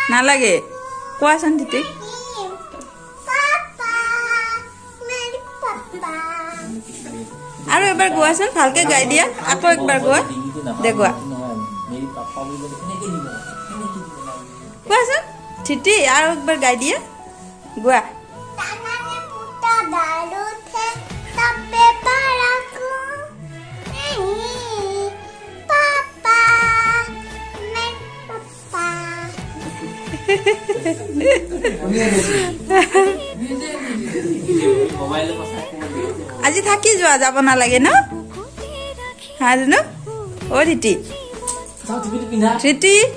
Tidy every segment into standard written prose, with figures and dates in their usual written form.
নালাগে কোৱাচোন তিতি আৰু এবাৰ গোৱাচোন ভালকে গাই দিয়া আকৌ একবাৰ গোৱা দে গোৱা কোৱাচোন তিতি আৰু একবাৰ গাই দিয়া গোৱা আজি থাকি যোৱা যাব নালাগে ন হাজু ন অ তিতি তিতি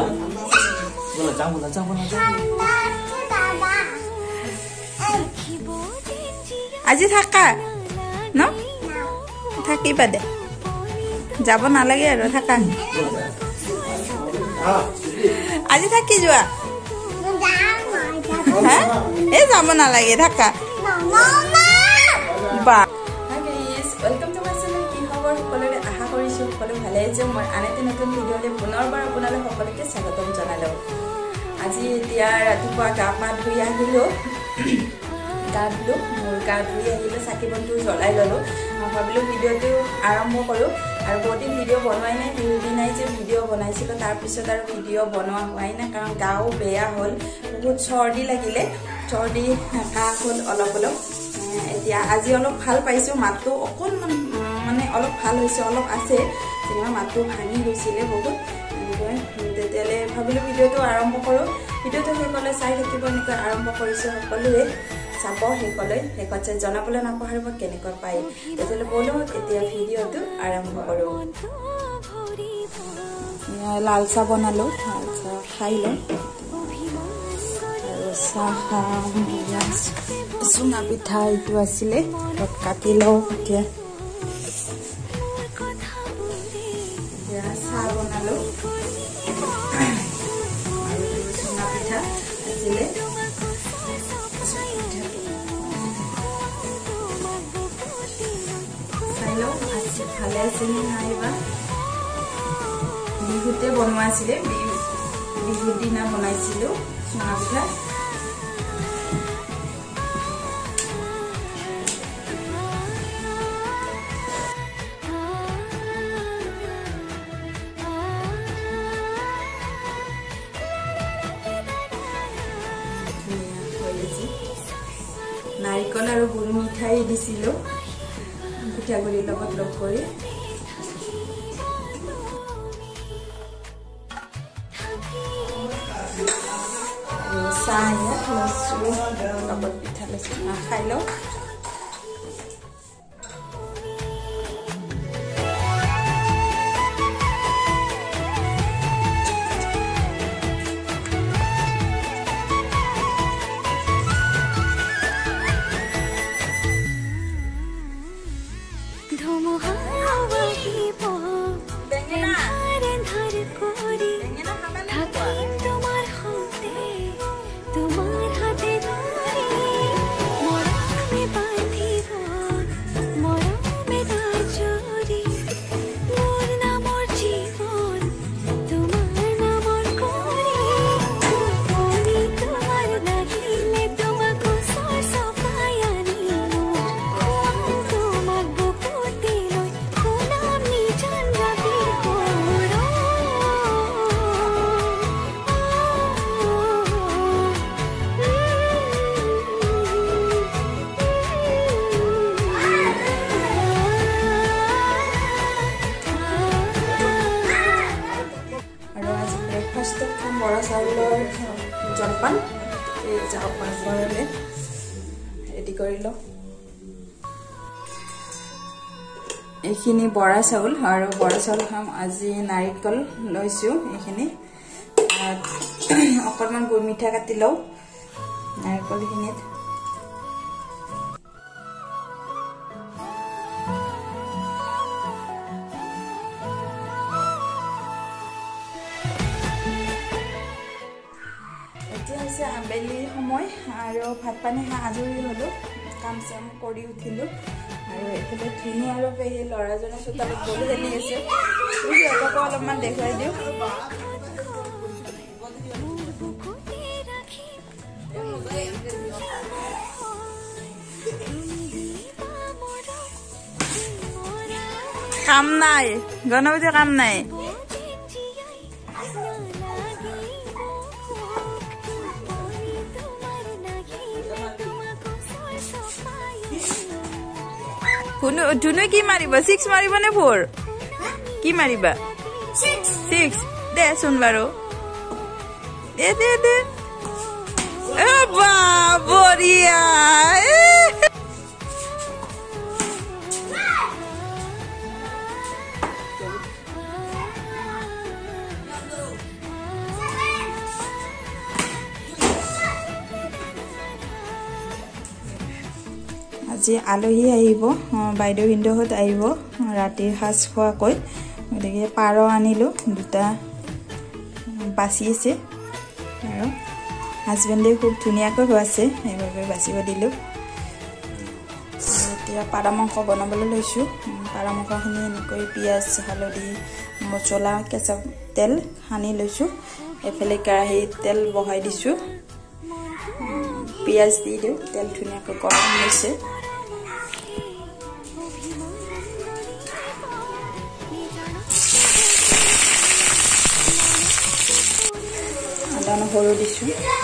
আজি থাকা ন থাকিবা দে যাব নালাগে আৰু থাকা আজি থাকি যোৱা এই যাব নালাগে থাকা বা वेलकम टू माय चैनल की खबर সকলৰে আশা কৰিছো সকলো ভালে আছে মই আনতে নতুন ভিডিঅ'তে পুনৰবাৰ আপোনালোক সকলোকে স্বাগতম জনালো আজি এতিয়া ৰাতিপুৱা গা পা ধুই আহিলো মোৰ গা ধুই আহিলো চাকি বন্তি জ্বলাই ললো ভাবিলো ভিডিঅ'টো আৰম্ভ কৰো আৰু বহুদিন ভিডিঅ' বনোৱাই নাই দুদিন নাই যে ভিডিঅ' বনাইছিলো তাৰ পিছত আৰু ভিডিঅ' বনোৱা হোৱাই নাই কাৰণ গাও বেয়া হ'ল বহুত চৰ্দি লাগিলে চৰ্দি কাহ হ'ল অলপ অলপ এতিয়া আজি অলপ ভাল পাইছো মাতটো অকনমান মানে অলপ ভাল হৈছে অলপ আছে যেনিবা মাতটো ভাঙি গৈছিলে বহুত তেতিয়ালে ভাবিলো ভিডিঅ'টো আৰম্ভ কৰো ভিডিঅ'টো শেষলৈ চাই থাকিব এনেকৈ আৰম্ভ কৰিছো সকলোৱে চাব শেষত জনাবলৈ নাপাহৰিব কেনেকৈ পাই তেতিয়ালে বলো এতিয়া ভিডিঅ'টো আৰম্ভ কৰো লাল চাহ বনালো লাল চাহ খাই লওঁ চুঙা পিঠা এইটো আছিলে কাটি লওঁ এতিয়া চাহ বনালো আৰু চুঙা পিঠা আছিলে চাই লওঁ আজি ভালে আছে নে নাইবা বিহুতে বনোৱা আছিলে বিহুৰ দিনা বনাইছিলো চুঙা পিঠা নাৰিকল আৰু গুড় মিঠাই দিছিলো পিঠাগুড়িৰ লগত লগ কৰি চাহ লগত পিঠা লৈছো খাই লওঁ বৰা চাউলৰ জলপান ৰেডি কৰি লওঁ এইখিনি বৰা চাউল আৰু বৰা চাউল খাম আজি নাৰিকল লৈছো এইখিনি অকণমান গুড় মিঠা কাটি লওঁ নাৰিকলখিনিত আবেলি সময় আৰু ভাত পানী আজৰি হলো কাম চাম কৰি উঠিলো আৰু এফালে ধুনু আৰু এই ল'ৰাজনে চোতালত বহি খেলি আছে সিহঁতকো অলপমান দেখুৱাই দিওঁ কাম নাই গণপতিৰ কাম নাই ধুনু কি মাৰিব 6 মাৰিব নে 4 কি মাৰিবা 6 দেচোন বাৰু দে এ বা বঢ়িয়া আজি আলহী আহিব বাইদেউ হিন্দুহঁত আহিব ৰাতিৰ সাজ খোৱাকৈ গতিকে পাৰ আনিলো দুটা বাছি আছে আৰু হাজবেণ্ডে খুব ধুনীয়াকৈ খুৱাইছে সেইবাবে বাছিব দিলো এতিয়া পাৰ মাংস বনাবলৈ লৈছোঁ পাৰ মাংসখিনি এনেকৈ পিঁয়াজ হালধি মছলা কেঁচা তেল সানি লৈছোঁ এফালে কেৰাহীত তেল বহাই দিছোঁ পিঁয়াজ দি দিওঁ তেল ধুনীয়াকৈ গৰম হৈছে আদা নহৰু দিছোঁ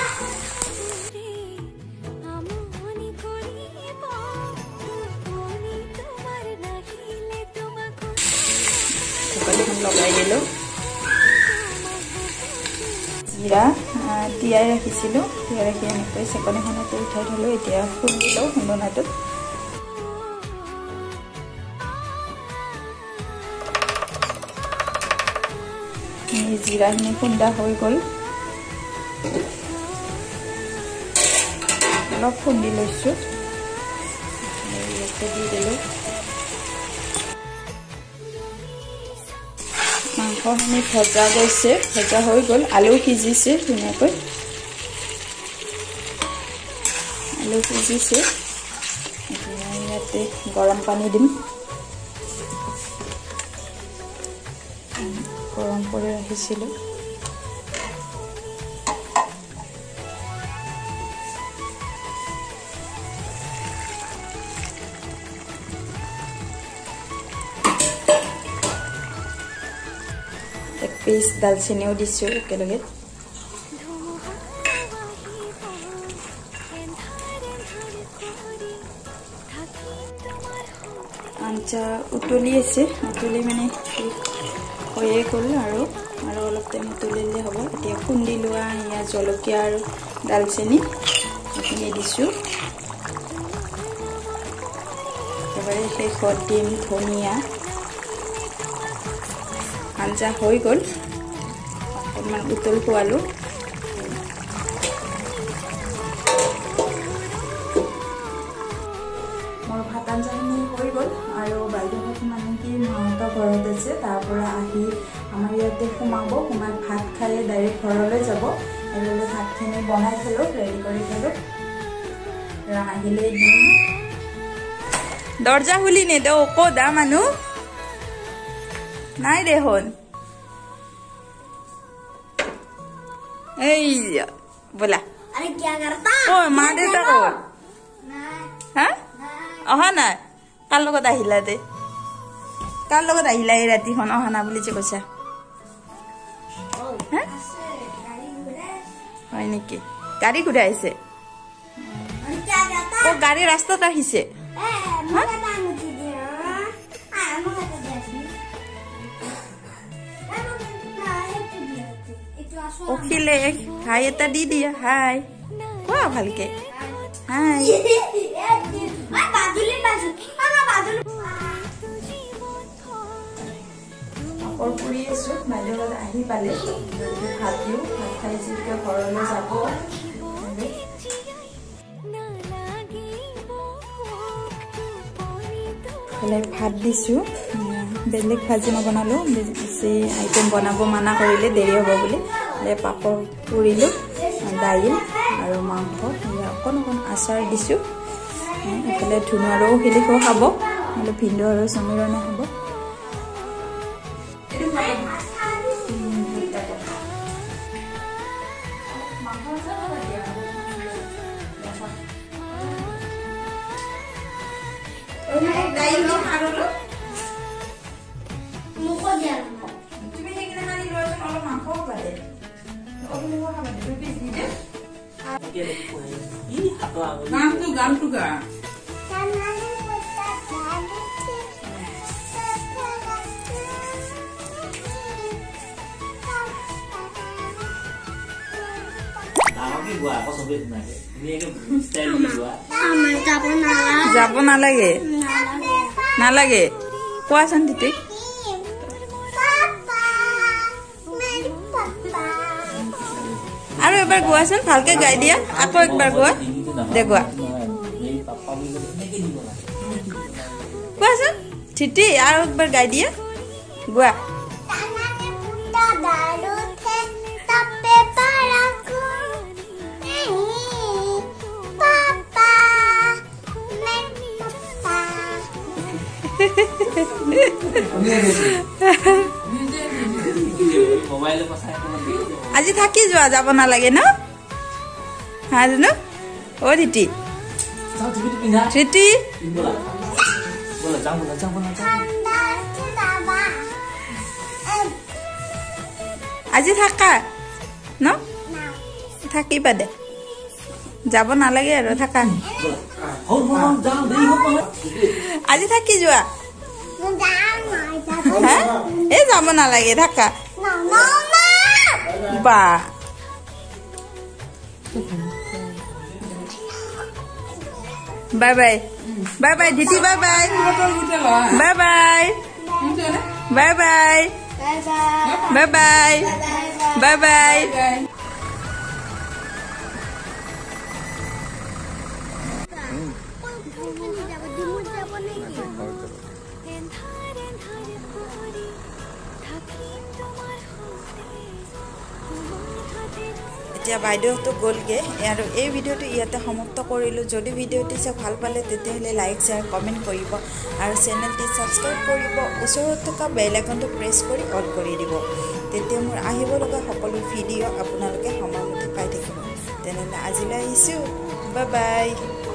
ঢাকনিখন লগাই দিলোঁ জিৰা তিয়াই ৰাখিছিলোঁ তিয়াই ৰাখি এনেকৈ চেকনিখনতে উঠাই থলোঁ এতিয়া খুন্দি লওঁ খুন্দনাটোত জিৰাখিনি খুন্দা হৈ গ'ল অলপ খুন্দি লৈছোঁ দি দিলোঁ মাংসখিনি ভজা গৈছে ভজা হৈ গ'ল আলু সিজিছে ধুনীয়াকৈ আলু সিজিছে এতিয়া ইয়াতে গৰম পানী দিম গৰম কৰি ৰাখিছিলোঁ এক পিচ দালচেনিও দিছোঁ একেলগে আঞ্জা উতলি আছে উতলি মানে হৈয়ে গ'ল আৰু অলপ টাইম উতলিলে হ'ব এতিয়া খুন্দি লোৱা এয়া জলকীয়া আৰু দালচেনি এইখিনি দিছোঁ একেবাৰে শেষত দিম ধনিয়া আঞ্জা হৈ গ'ল অকণমান উতল খোৱালোঁ মোৰ ভাত আঞ্জাখিনি হৈ গ'ল আৰু বাইদেউহঁত মানে কি মাহঁতৰ ঘৰত আছে তাৰ পৰা আহি আমাৰ ইয়াতে সোমাই ভাত খাই ডাইৰেক্ট ঘৰলৈ যাব সেইবাবে ভাতখিনি বনাই থলোঁ ৰেডি কৰি থলোঁ আহিলেই দিম দৰ্জা খুলি নেদেও ক'দা মানুহ নাই দেখোন এই बोला अरे क्या करता ओ माँ देता को हाँ अहा ना কাৰ লগত আহিলা দে কাৰ লগত আহিলা এই ৰাতিখন অহা না বুলি যে কৈছা হয় নেকি গাড়ী ঘূৰাইছে ও গাড়ী ৰাস্তাত আহিছে অখিলে হাই এটা দি দিয়া হাই কোৱা ভালকে হাই পাপৰ পুৰি আছো বাইদেউত আহি পালে ভাত দিওঁ ভাত খাই যেতিয়া ঘৰলৈ যাব ভাত দিছোঁ বেলেগ ভাজি নবনালোঁ বেছি আইটেম বনাব মানা কৰিলে দেৰি হ'ব বুলি পাপৰ পুৰিলোঁ দাইল আৰু মাংস অকণ অকণ আচাৰ দিছোঁ এইফালে ধুনু আৰু শিলিখো খাব নহ'লে ভিন্দু আৰু সমীৰণে খাব গানটো গা যাব নালাগে নালাগে কোৱাচোন দিতি আৰু এবাৰ গোৱাচোন ভালকে গাই দিয়া আকৌ একবাৰ গোৱা দে গোৱা কোৱাচোন দিতি আৰু একবাৰ গাই দিয়া গোৱা আজি থাকি যোৱা যাব নালাগে ন হাজনো ও দিতি দিতি আজি থাকা ন থাকিবা দে যাব নালাগে আৰু থাকা আজি থাকি যোৱা এই যাব নালাগে থাকা বা বাই বাই বাই বাই দিতি bye bye bye bye bye bye bye bye bye bye এতিয়া বাইদেউটো গ'লগে আৰু এই ভিডিঅ'টো ইয়াতে সমাপ্ত কৰিলোঁ যদি ভিডিঅ'টি চাই ভাল পালে তেতিয়াহ'লে লাইক শ্বেয়াৰ কমেণ্ট কৰিব আৰু চেনেলটি ছাবস্ক্ৰাইব কৰিব ওচৰত থকা বেল আইকনটো প্ৰেছ কৰি অল কৰি দিব তেতিয়া মোৰ আহিব লগা সকলো ভিডিঅ' আপোনালোকে সময়মতে পাই থাকিব তেনেহ'লে আজিলৈ আহিছোঁ বাই বাই